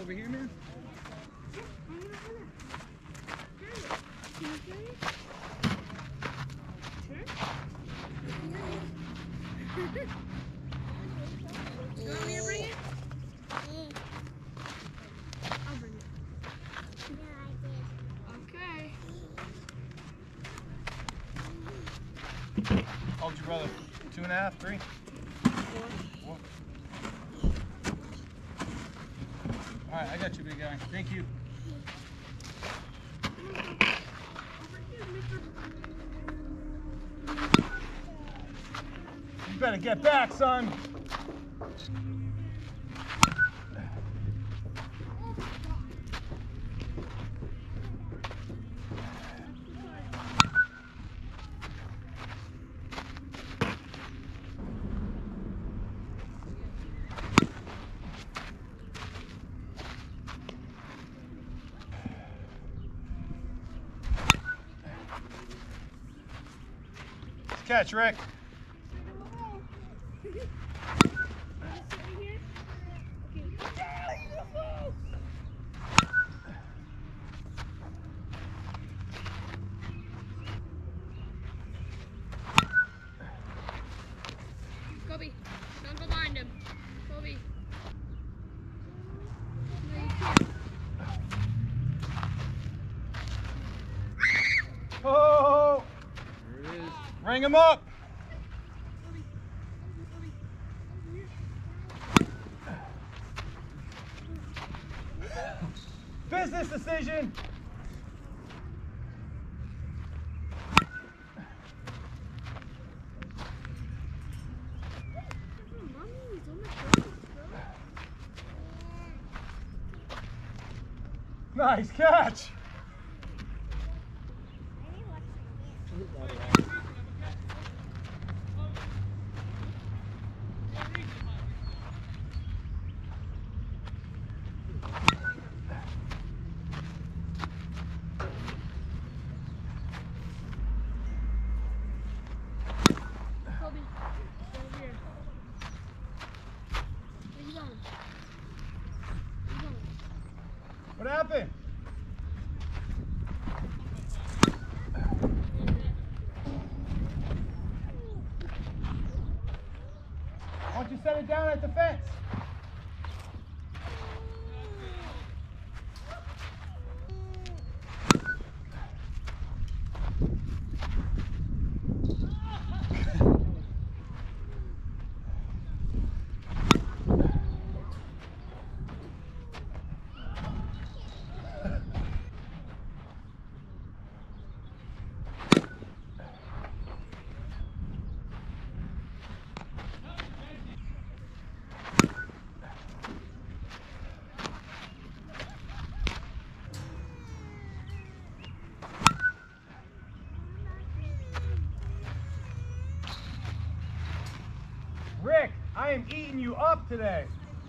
over here, man? You want me to bring it? I'll bring it. Okay. How old's your brother? 2.5, 3? 4. Alright, I got you, big guy. Thank you. You better get back, son. Catch, Rick. Kobe, don't go behind him. Kobe. Oh! There it is. Ring him up. Business decision. Nice catch. What happened? Why don't you set it down at the fence? Rick, I am eating you up today.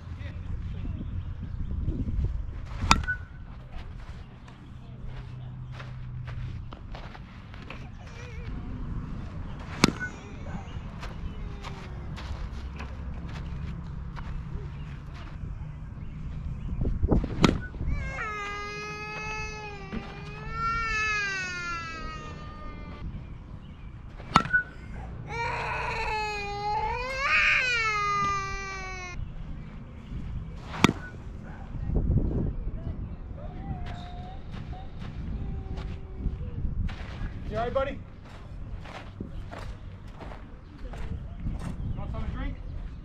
You all right, buddy? You want something to drink?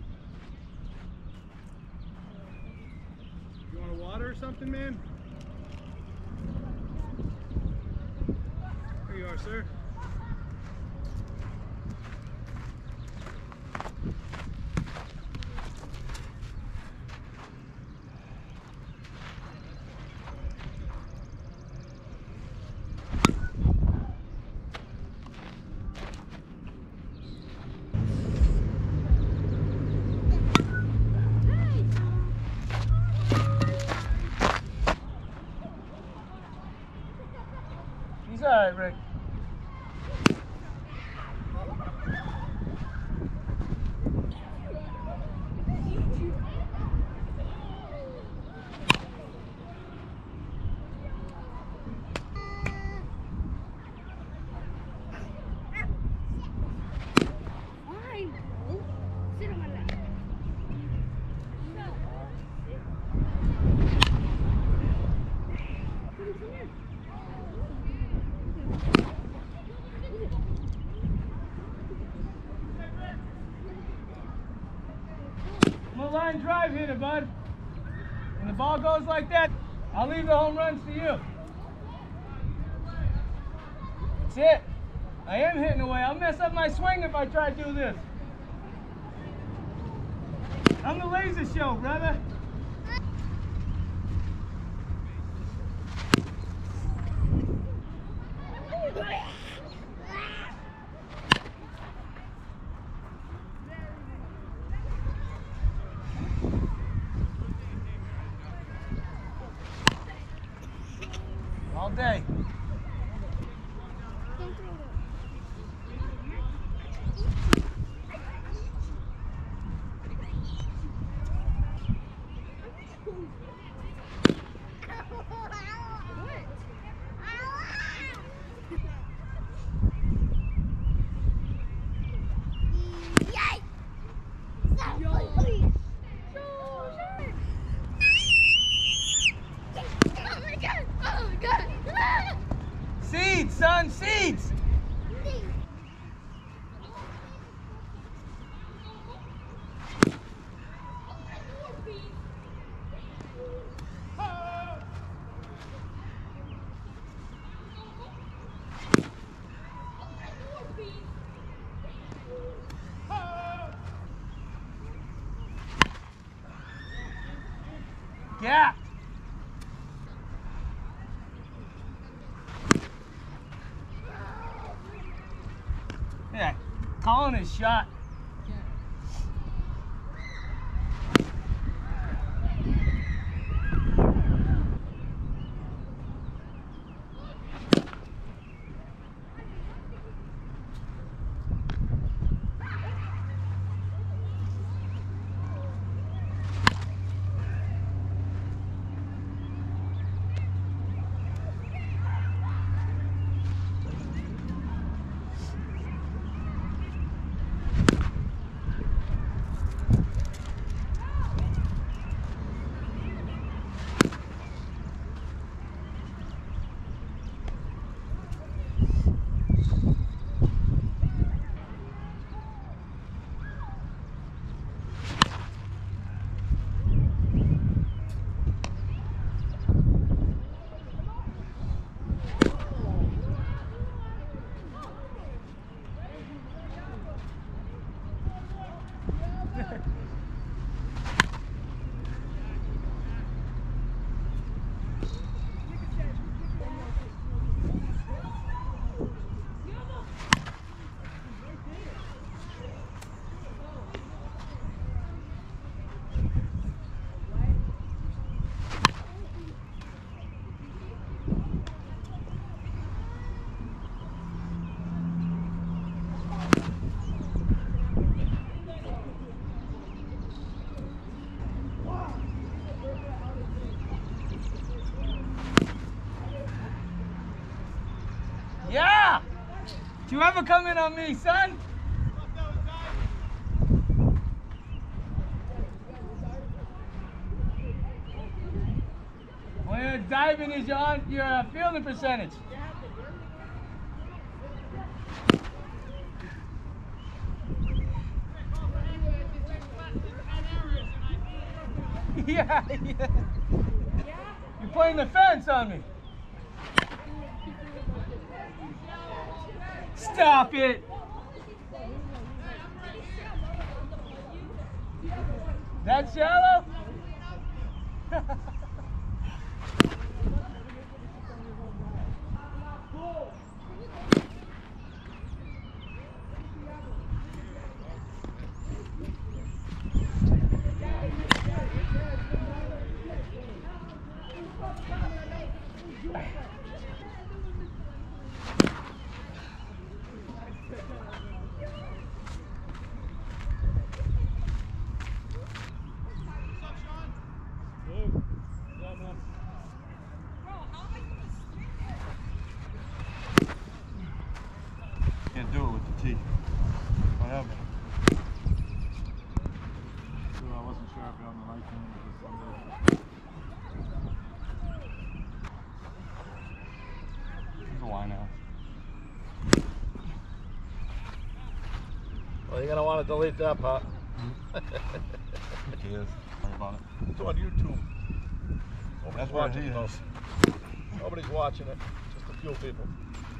You want a water or something, man? There you are, sir. He's all right, Rick. it, bud. When the ball goes like that, I'll leave the home runs to you. That's it. I am hitting away. I'll mess up my swing if I try to do this. I'm the laser show, brother. All day. Seeds, son, seeds! Yeah. Yeah, calling his shot. Yeah! Did you ever come in on me, son? Well, your diving is your fielding percentage. Yeah, yeah. You're playing the fence on me. Stop it! That shallow? Can't do it with the tee. Whatever. So I wasn't sure if you're on the right thing with this Sunday. He's a winehouse. Well, you're gonna want to delete that, Pop. Who cares? about it. It's on YouTube. That's Nobody's where watching he it, though. is. Nobody's watching it. Just a few people.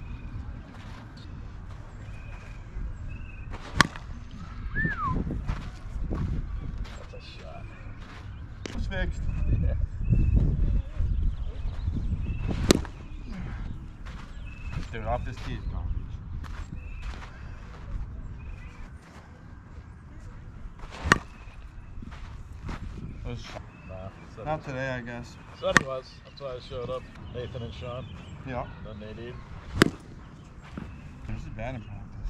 That's a shot. It's fixed. Yeah. Dude, off this tee is gone. Nah, said Not today, I guess. Said he was. That's why I showed up. Nathan and Sean. Yeah. And then Nadine. This is bad in practice.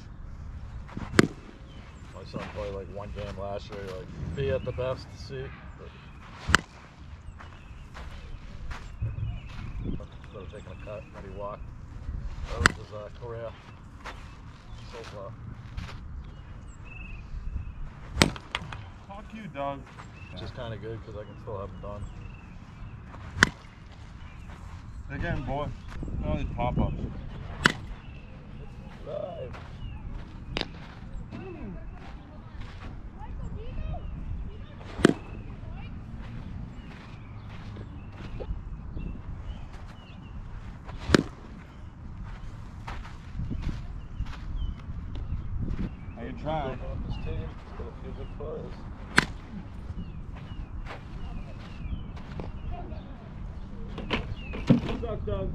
My son played like one game last year. Like, be at the best seat. Instead of taking a cut when he walked. That was his career so far. Talk you, Doug. Which is kind of good because I can still have them done. Again, boy. All these pop-ups. Live. How you trying? On this team, got a few good players. What's up, Doug?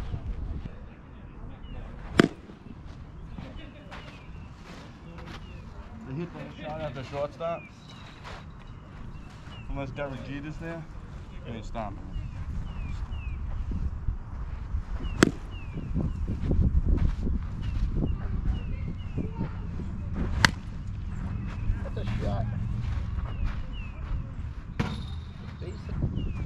They hit that shot at the shortstop. Unless Derek Jeter's there, they ain't stopping. That's a shot. Decent.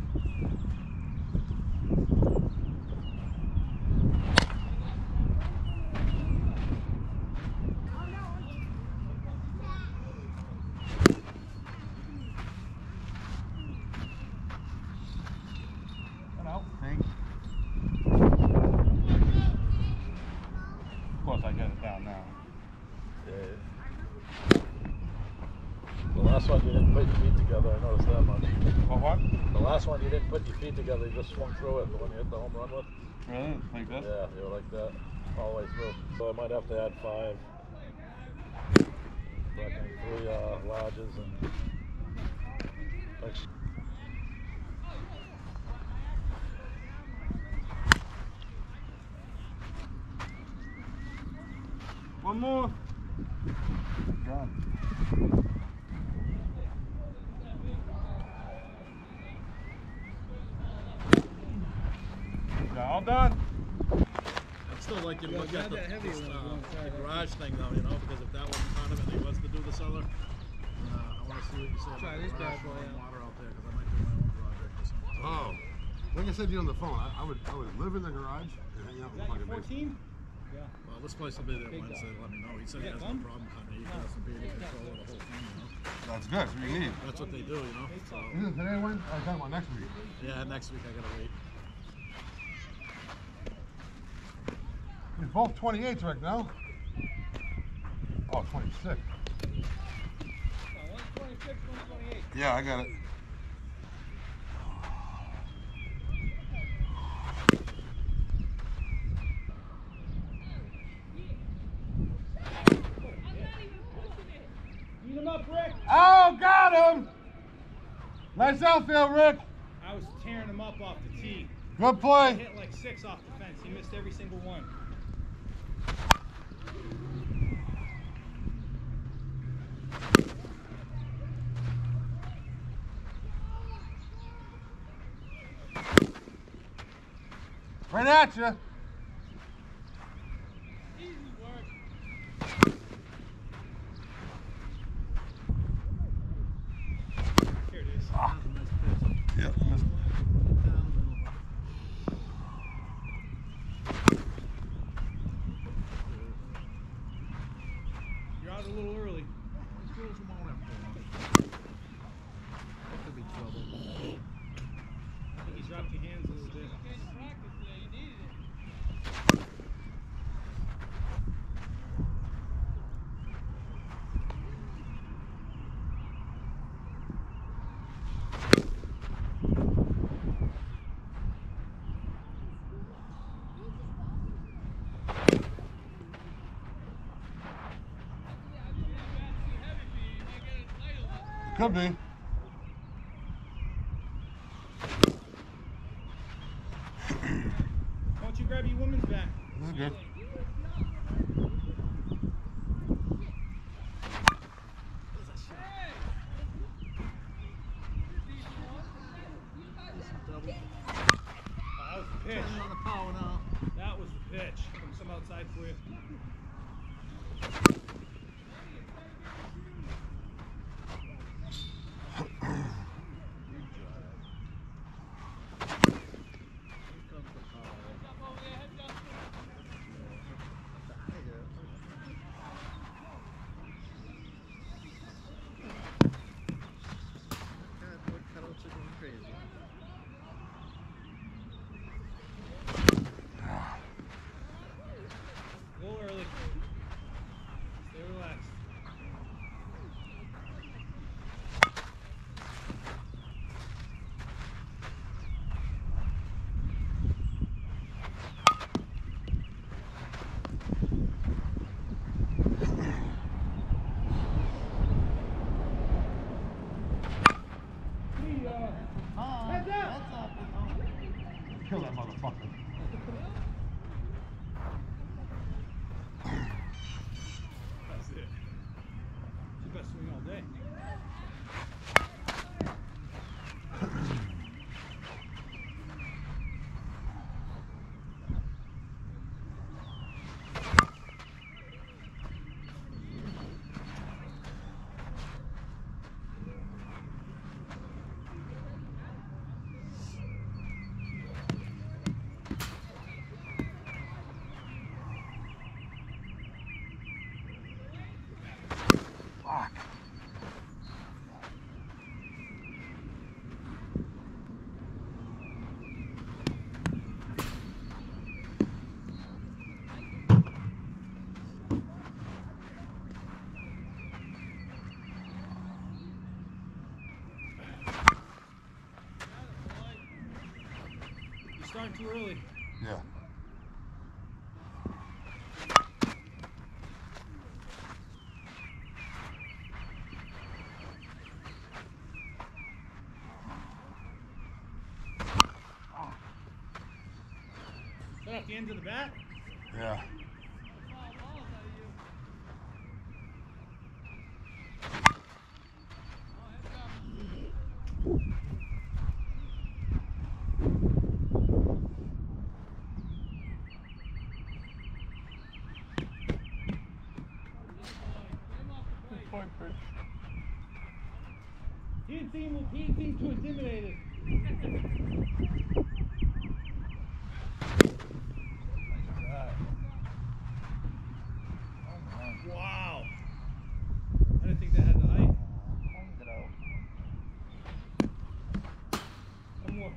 Thanks. Of course, I get it down now. Yeah. The last one you didn't put your feet together, I noticed that much. What? The last one you didn't put your feet together, you just swung through it, the one you hit the home run with. Really? Like this? Yeah, you were like that all the way through. So I might have to add 5. Reckon 3 lodges and like, One more. God. All done. I'd still like you to look at the garage thing though, you know, because if that wasn't part of it, he was to do the cellar. I want to see what you say Try about this the garage bad boy and out. water out there, because I might do my own project or something. Oh, like I said to you on the phone, I would live in the garage and hang out in the fucking basement. Well, this place will be there Wednesday to let me know. He said he has no problem cutting it. He has to be able to control the whole thing, you know. That's good. That's what you need. That's what they do, you know. So, Isn't it today, Wayne? I'm talking about next week. yeah, next week I gotta wait. You're both 28s right now. Oh, 26. One's 26, one's 28. Yeah, I got it. Beat him up, Rick. Oh, got him! Nice outfield, Rick. I was tearing him up off the tee. Good I play. hit like 6 off the fence. He missed every single one. Right at you. Easy work. Here it is. Yep. Missed. You're out a little early. These girls won't have to. That could be trouble. I think he's dropped your hands a little bit. Could be. Why don't you grab your woman's back? That's good. Double. That was the pitch. Turning on the power now. That was the pitch. From some outside for you. A little early. Stay relaxed. Heads up! Kill that motherfucker. That's it. It's your best swing all day. Fuck. You're starting too early. Yeah. Shut off the end of the bat. Yeah. He didn't seem too intimidated. Wow. I didn't think that had the height. One more.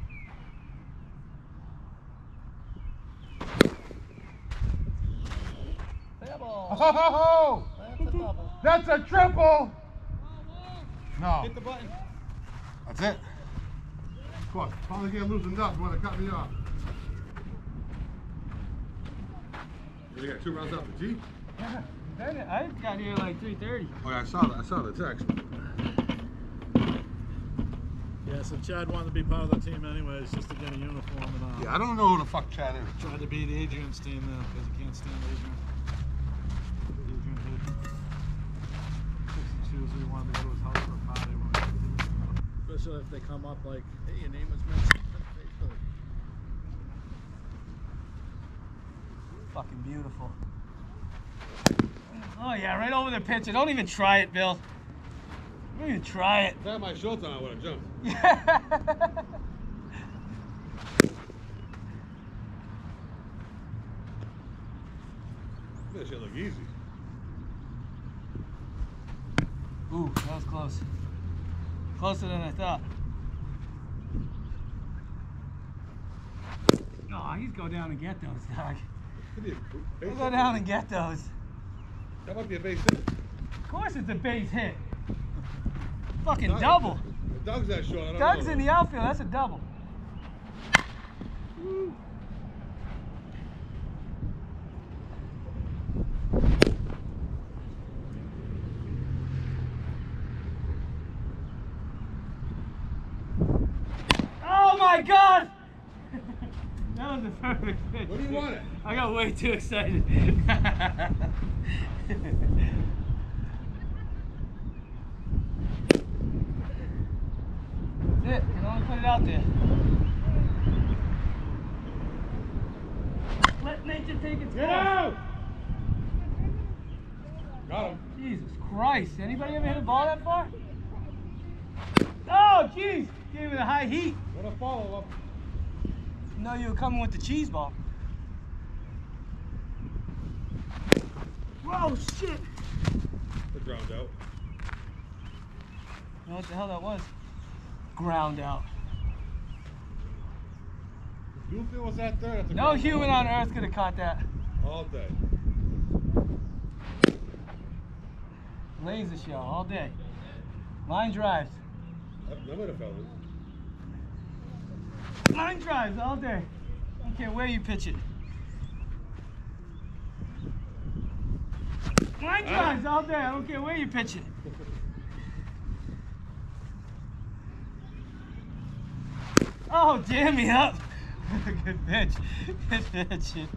Oh! That's a triple! No. Hit the button. That's it. Fuck. Finally getting loosened up. You want to cut me off? You got 2 rounds out the G? Yeah. I got here like 3:30. Oh yeah, I saw the text. Yeah, so Chad wanted to be part of the team anyways, just to get a uniform and Yeah, I don't know who the fuck Chad is. tried to beat Adrian's team there because he can't stand Adrian. Adrian hated him. Picks and chooses who he wanted to go to his house for a party. Especially if they come up like, hey, your name was mentioned on Facebook. Fucking beautiful. Oh yeah, right over the pitcher. Don't even try it, Bill. Don't even try it. If I had my shorts on, I would have jumped. Yeah. This shit look easy. Ooh, that was close. Closer than I thought. Oh, he's go down and get those, dog. Could be a He'll base go hit. down and get those. That might be a base hit. Of course it's a base hit. Fucking Doug- double. If Doug's that short, I don't Doug's know. in the outfield. That's a double. was the perfect pitch. What do you want it? I got way too excited. That's it. You can only put it out there. Let nature take its Get course. out! Got him. Jesus Christ. Anybody ever hit a ball that far? Oh, jeez. Gave it a high heat. What a follow up. No, you were coming with the cheese ball. Whoa, shit. The ground out. You know what the hell that was? Ground out. If you feel was that there, that's a No ground human out. on earth could have caught that. All day. Laser show all day. Line drives. None of the fellas. Line drives all day. I don't care where you pitch it. Line drives all day. I don't care where you pitch it. Oh, jam me up. Good pitch. Good pitch.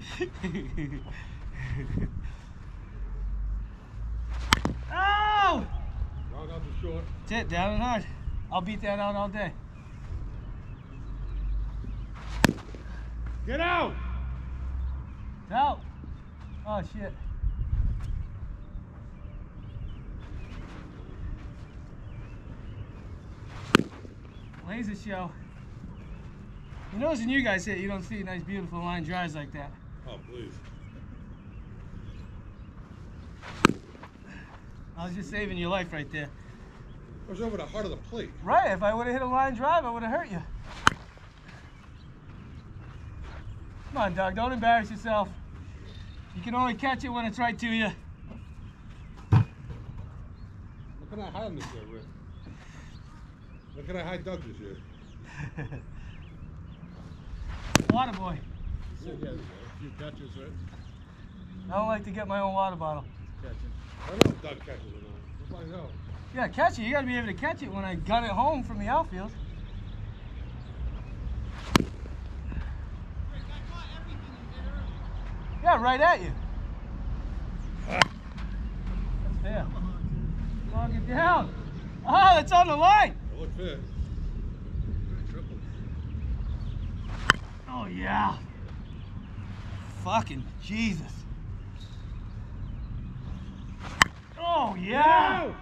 Oh! Ground out to short. That's it, down and hard. I'll beat that out all day. Get out! It's out. Oh, shit. Laser show. You notice when you guys hit, you don't see nice, beautiful line drives like that. Oh, please. I was just saving your life right there. I was over the heart of the plate. Right, if I would have hit a line drive, I would have hurt you. Come on, Doug, don't embarrass yourself. You can only catch it when it's right to you. What can I hide him this year, Rick? What can I hide Doug this year? Water boy. Yeah, a few catches, right? I don't like to get my own water bottle. Catching. I don't know if Doug catches it or not. We'll find out. Yeah, catch it. You gotta be able to catch it when I gun it home from the outfield. Yeah, right at you. That's fair. Log it down. Oh, that's on the line. It looked fair. Oh, yeah. Fucking Jesus. Oh, yeah.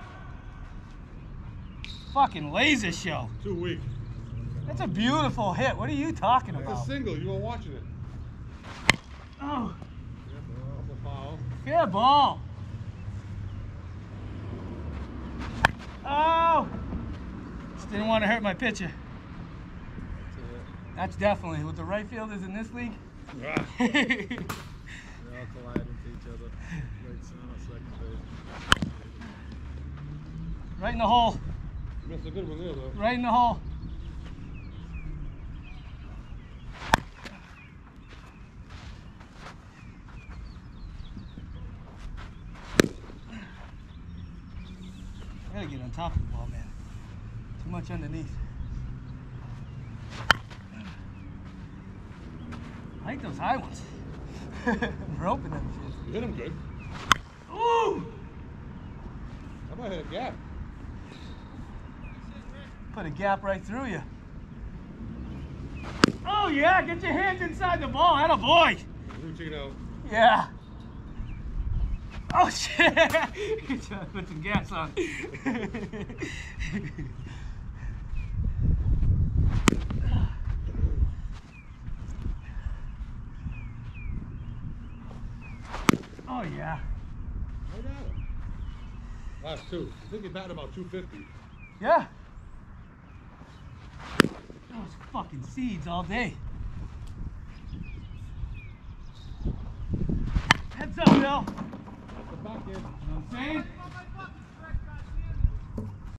Fucking laser show. Too weak. That's a beautiful hit. What are you talking It's a about? single. You were watching it. Oh, That's a foul. fair ball. Oh. Just didn't want to hurt my pitcher. That's definitely with the right fielders in this league. Ah. They all collide into each other. Right center, second base. Right in the hole. You missed a good one there, though. Right in the hole. I gotta get on top of the ball, man. Too much underneath. I like those high ones. I'm roping them shit. You hit him good. Ooh! I might hit a gap. Put a gap right through you. Oh yeah, get your hands inside the ball. Atta boy. Routine out. Yeah. Oh shit! Trying to put some gas on. Oh yeah. I got him. Last two. I think he batted about 250. Yeah. Those fucking seeds all day. Heads up, Bill. That's the back end. You know what I'm saying?